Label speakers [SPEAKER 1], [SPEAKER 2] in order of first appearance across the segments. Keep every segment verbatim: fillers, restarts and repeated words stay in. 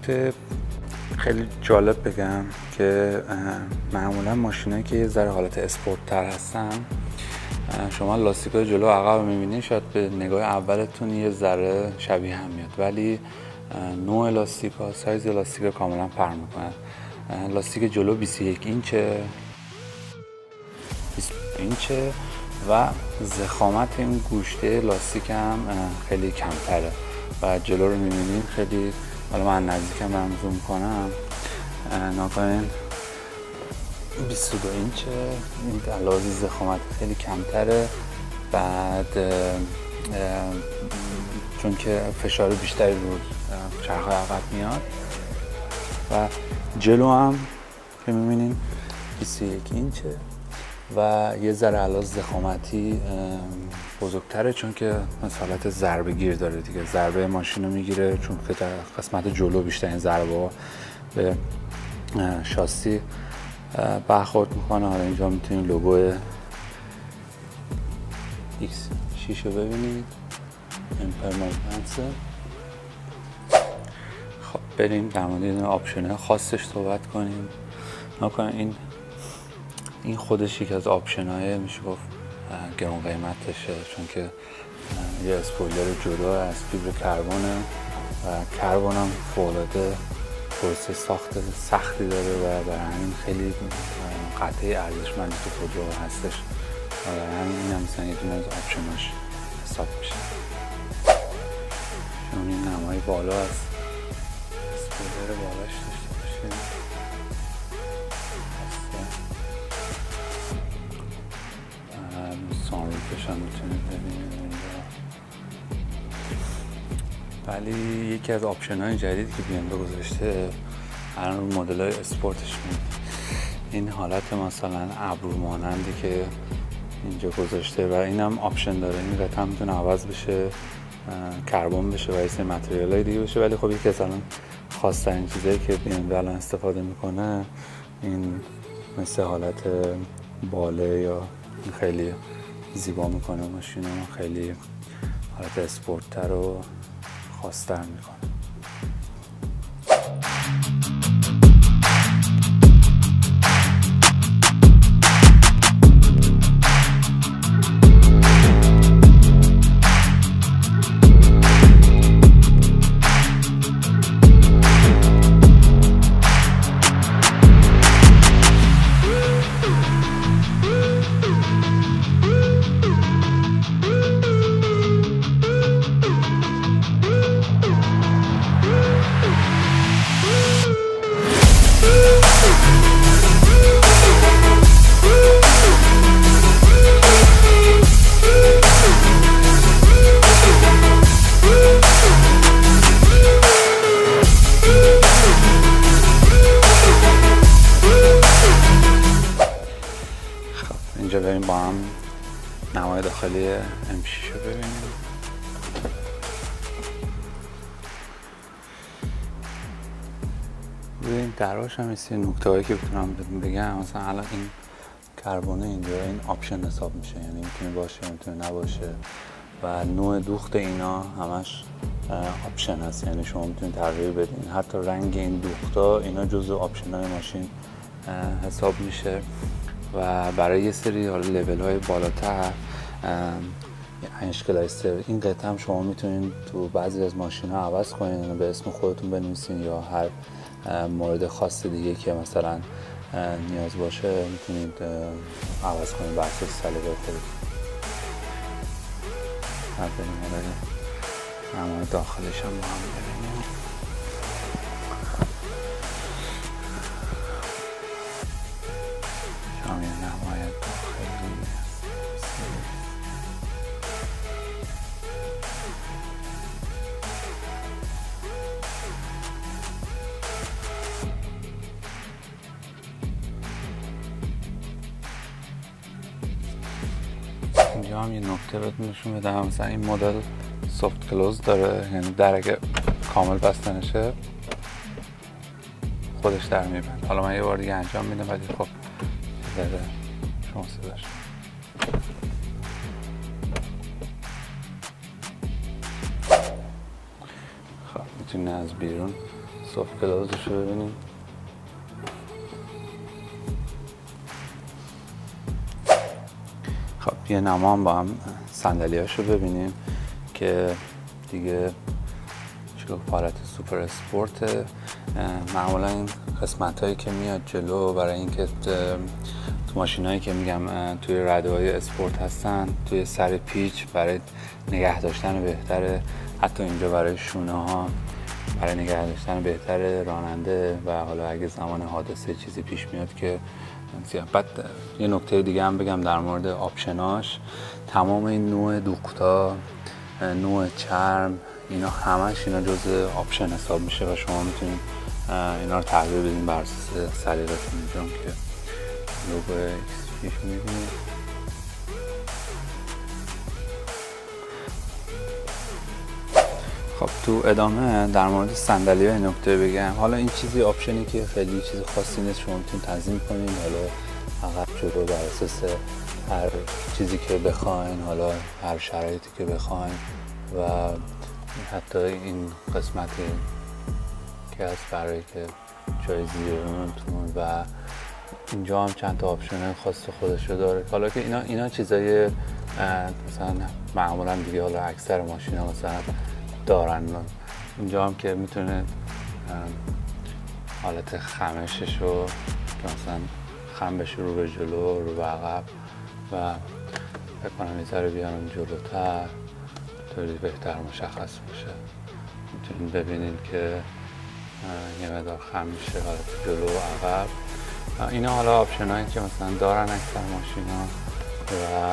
[SPEAKER 1] نکته خیلی جالب بگم که معمولا ماشینایی که یه ذره حالت اسپورت تر هستن، شما لاستیکای جلو عقب می‌بینید شاید به نگاه اولتون یه ذره شبیه هم میاد، ولی نوع لاستیک‌ها، سایز لاستیک‌ها کاملا فرق می‌کنه. لاستیک جلو بیست و یک اینچه، بیست و دو اینچه و ضخامت این گوشته لاستیک هم خیلی کمتره و جلو رو می‌بینید خیلی، حالا من نزدیکم برم زوم کنم ناکنین بیست و دو اینچه، این علاوه ضخامت خیلی کمتره. بعد اه اه چون که فشار بیشتری رو چرخ عقب میاد و جلو هم که میبینین بیست و یک اینچه و یه ذره علاوه ضخامتی بزرگتره، چون که حالت ضربه گیر داره دیگه، ضربه ماشین رو میگیره، چون که در قسمت جلو بیشتر این ضربه به شاسی برخورد میکنه. حالا اینجا میتونید لوگو ایکس شش رو ببینید، امپرمنت. خب بریم در مورد این آپشن‌های خاصش صحبت کنیم. نکنه این این خودش یک از آپشن‌های میشه گفت گران قیمتشه، چون که یه اسپویلر جدا از فیبر کربونه و کربن هم فوق‌العاده پروسه ساخت سختی داره و برای همین خیلی قطعه ارزشمندی تو خودرو هستش. برای همین این هم مثلا یه دونه از آپشناش حساب میشه. چون این نمای بالا از اسپویلر بالاش داشته باشیم، سانروفش هم میتونید ببینید اینجا. ولی یکی از آپشن های جدیدی که بی ام دبلیو گذاشته الان رو مدل های اسپورتش میاد، این حالت مثلا ابرو مانندی که اینجا گذاشته و این هم آپشن داره، این قطعه هم میتونه عوض بشه، کربن بشه و یه سری متریال های دیگه بشه. ولی خب یکی از الان خاص‌ترین چیزایی که بی ام دبلیو الان استفاده میکنه این مثل حالت باله، یا خیلی زیبا میکنه ماشین رو، خیلی حالت اسپورت تر و خاص‌تر میکنه. اینجا بریم با هم نمای داخلی ام شش رو ببینیم. ببینیم دراش هم این نکته هایی که بتونم بگم، مثلا الان این کربونه اینجا این آپشن حساب میشه، یعنی میتونه باشه میتونه نباشه و نوع دوخت اینا همش آپشن هست، یعنی شما میتونید تغییر بدین. حتی رنگ این دوختا اینا جزو آپشن های ماشین حساب میشه و برای یه سری حالا لول های بالاتر اشکالایستر این قطعه هم شما میتونید تو بعضی از ماشین ها عوض کنین، به اسم خودتون بنویسین یا هر مورد خاص دیگه که مثلا نیاز باشه میتونید عوض کنین بر اساس سلیقه خودتون. بریم حالا نمای داخلش هم با هم ببینیم. شما یه نمای داخلی اینجا هم یه نکته بهتون نشون بدم، مثلا این مدل سافت کلوز داره، یعنی در اگه کامل بسته نشه خودش در میبند. حالا من یه بار دیگه انجام میدم ولی خب داره شما صداش. خب میتونید از بیرون سافت کلوزش رو ببینیم. خب یه نما هم با هم صندلی‌هاش رو ببینیم که دیگه چون حالت سوپر اسپورت. معمولا این قسمت هایی که میاد جلو برای اینکه تو ماشین هایی که میگم توی رده های اسپورت هستن توی سر پیچ برای نگه داشتن بهتره، حتی اینجا برای شونه ها برای نگه داشتن بهتره راننده و حالا اگه زمان حادثه چیزی پیش میاد که بعد یه نکته دیگه هم بگم در مورد آپشناش. تمام این نوع دوختا، نوع چرم، اینا همش اینا جزء آپشن حساب میشه و شما میتونید اینا رو تغییر بدین بر اساس سلیقتون. اینجا که لوگو ایکس پیش میبینید. خب تو ادامه در مورد صندلی های نکته بگم. حالا این چیزی آپشنی که خیلی چیز خاصی نیست، شما میتونید تنظیم کنین حالا عقب جلو بر اساس هر چیزی که بخواین، حالا هر شرایطی که بخواین و حتی این قسمتی که هست برای که جای زیرونتون و اینجا هم چند تا آپشن خاص خودشو داره. حالا که اینا اینا چیزای مثلا معمولا دیگه حالا اکثر ماشینا مثلا دارن. اینجا هم که میتونه حالت خمشش رو که مثلا خم بشه رو به جلو رو به عقب و فکر کنم یه ذره بیارم جلوتر طوری بهتر مشخص باشه. میتونید ببینید که یه مقدار خم میشه حالت جلو و عقب. اینا حالا آپشن هایی که مثلا دارن اکثر ماشینا. و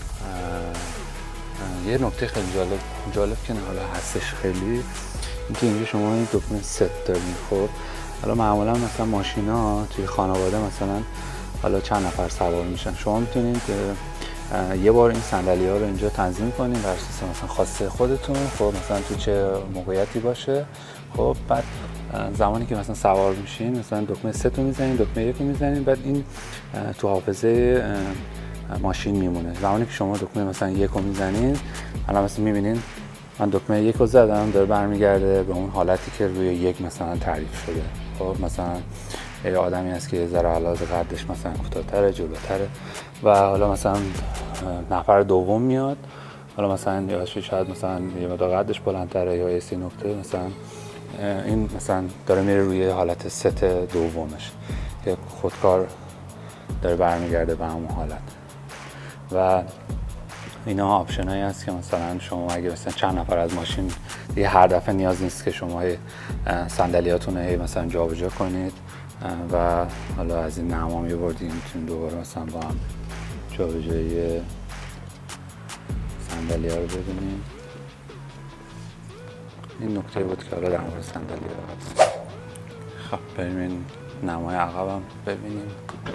[SPEAKER 1] یه نکته خیلی جالب جالب که حالا هستش خیلی اینکه اینجا شما این دکمه ست دارین. خب حالا معمولا مثلا ماشینا توی خانواده مثلا حالا چند نفر سوار میشن، شما میتونید یه بار این صندلی ها رو اینجا تنظیم کنین بر اساس مثلا خواسته خودتون. خب مثلا تو چه موقعیتی باشه. خب بعد زمانی که مثلا سوار میشین مثلا دکمه سه رو میزنین، دکمه یک رو میزنین، بعد این تو حافظه ماشین میمونه. زمانی که شما دکمه مثلا یک رو میزنین، الان مثلا میبینین من دکمه یک رو زدم داره برمیگرده به اون حالتی که روی یک مثلا تعریف شده. خب مثلا یه آدمی هست که ذره علاوه قدش مثلا کوتاه‌تره، جلوتره و حالا مثلا نفر دوم میاد، حالا مثلا یا شاید مثلا یه مقدار قدش بلندتره یا یه سی نقطه مثلا این مثلا داره میره روی حالت ست دومش که خودکار داره برمیگرده به همون حالت. و اینا آپشن هایی هست که مثلا شما اگه مثلا چند نفر از ماشین دیگه هر دفعه نیاز نیست که شما صندلیاتون رو مثلا جابجا کنید و حالا از این نمام یه بردی میتونید دوباره مثلا با هم جابجایی صندلی ها رو ببینید. این نکته بود که حالا در مورد صندلی ها هست. خب بریم این نمای عقب هم ببینیم.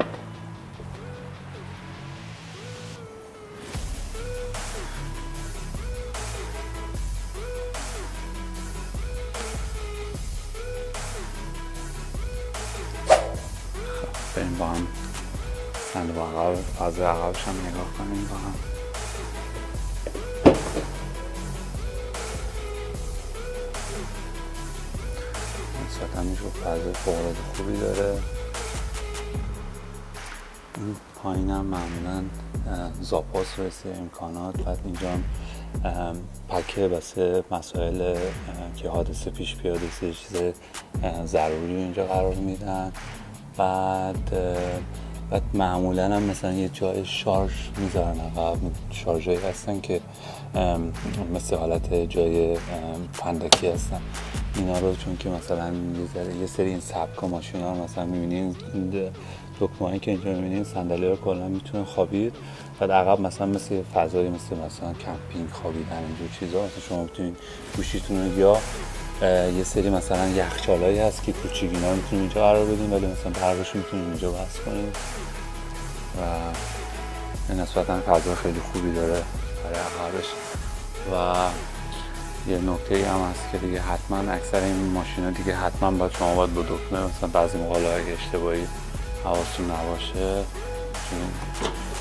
[SPEAKER 1] بریم با هم صندوق عقب فاز عقبش هم نگاه کنیم با هم. نسبتا میشه فاز فوق‌العاده خوبی داره. این پایین هم معمولا زاپاس رسه امکانات. بعد اینجا هم پکه بسه مسائل که حادثه پیش بیاد سه چیز ضروری اینجا قرار میدن. بعد بعد معمولا هم مثلا یه جای شارژ میذارن عقب، شارژایی هستن که مثل حالت جای فندکی هستن. اینا رو چون که مثلا یه سری این سبکا ماشینا رو مثلا میبینین دکمه‌ای که اینجا میبینین صندلی رو کلا میتونه خوابید. بعد عقب مثلا مثل فضایی مثل مثلا کمپینگ خوابیدن اینجور چیزا مثلا شما میتونین گوشیتون رو یا یه سری مثلا یخچالایی هست که کوچیک اینا رو میتونید اینجا قرار بدین ولی مثلا برقش میتونید اینجا وصل کنید و این نسبتا فضا خیلی خوبی داره برای عقبش. و یه نکته هم هست که دیگه حتما اکثر این ماشینا دیگه حتما باید شما باید با دکمه مثلا بعضی موقع اگه اشتباهی حواستون نباشه